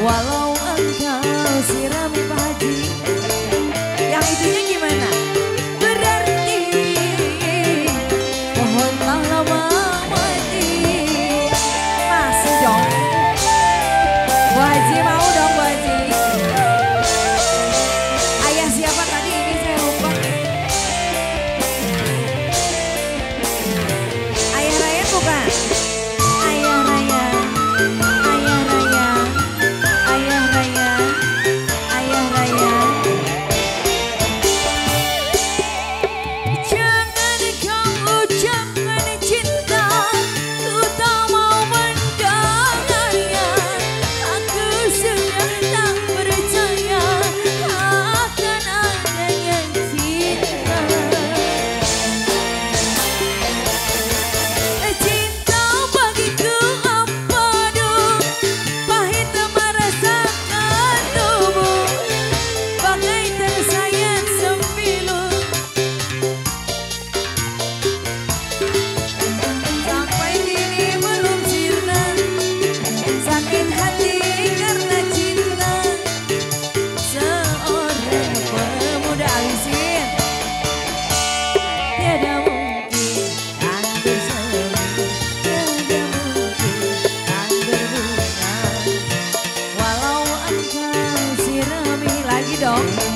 Walau engkau sirami Pak Haji. Yang itunya gimana? Berarti pohonlah lama mati. Masih dong Bu Haji, mau dong Bu Haji. Ayah siapa tadi, ini saya lupa. Ayah Raya bukan? Ayah Raya, Ayah Raya, Ayah Raya, Ayah Raya. Jangan kau ucapkan cinta, ku tak mau mendengarnya. Aku sudah tak percaya akan adanya cinta. Cinta bagiku apa dong, pahit merasakan tubuh, bagai tersayat sempilu. Sampai kini belum sirna, sakit hati karena cinta seorang pemuda. Alisin. Tiada mungkin kan bersemi, tiada mungkin kan berbunga. Walau engkau sirami, lagi dong.